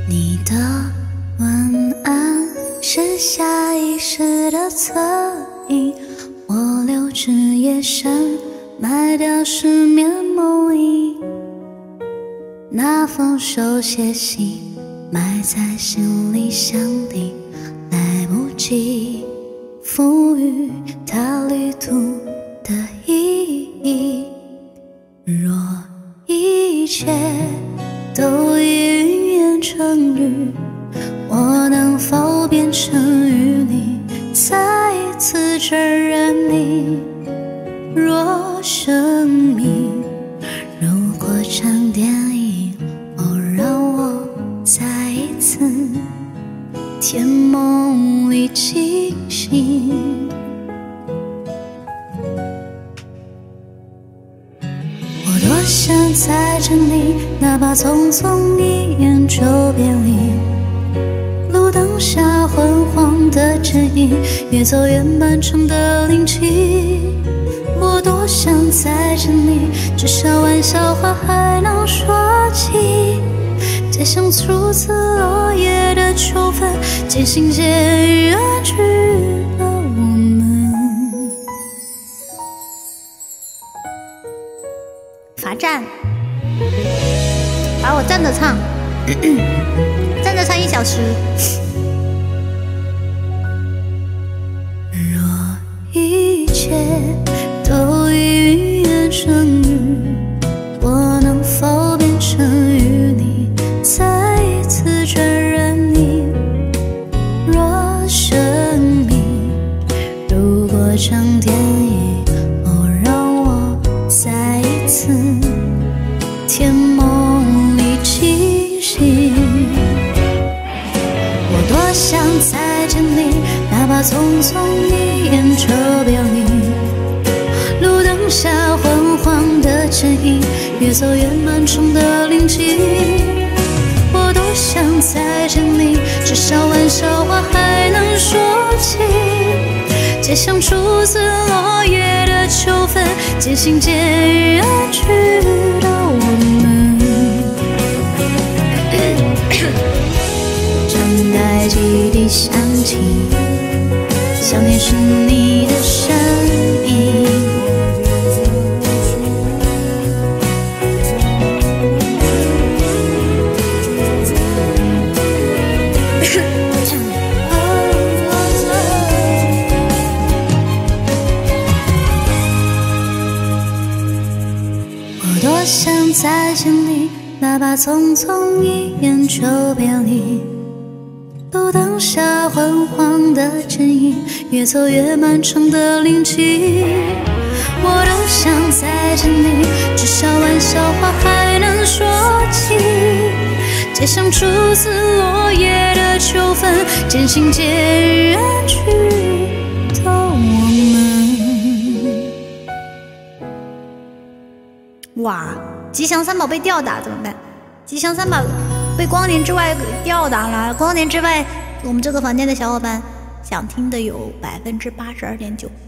你的晚安是下意识的侧影，我留至夜深，卖掉失眠梦呓。那封手写信埋在心里箱底，来不及赋予它旅途的意义。若一切都已云烟成雨，我能否变成与你再一次承认你？若生命如果场电影，让我再一次甜梦里惊醒。我多想再见你，哪怕匆匆一眼就别离。路灯下昏黄的剪影，越走越漫长的林径。我多想再见你，至少玩笑话还能说起。街巷初次落叶的秋分，渐行渐远去了我们。 罚站，把我站着唱，站着唱1小时。 若一切都已云烟成雨，我能否变成与你再一次承认你？若生命如果场电影，让我再一次甜梦里惊醒。我多想再见你，哪怕匆匆一眼就别离。路灯下昏黄的剪影，越走越漫长的林径。我多想再见你，至少玩笑话还能说起。街巷初次落叶的秋分，渐行渐远去的我们。张开记忆的香气，想念是你的身影。我多想再见你，哪怕匆匆一眼就别离。路灯下昏黄的剪影，越走越漫长的林径。我都想再见你，至少玩笑话还能说起。街巷初次落叶的秋分，渐行渐远去的我们。 哇，吉祥三宝被吊打怎么办？吉祥三宝被光年之外吊打了。光年之外，我们这个房间的小伙伴想听的有82.9%。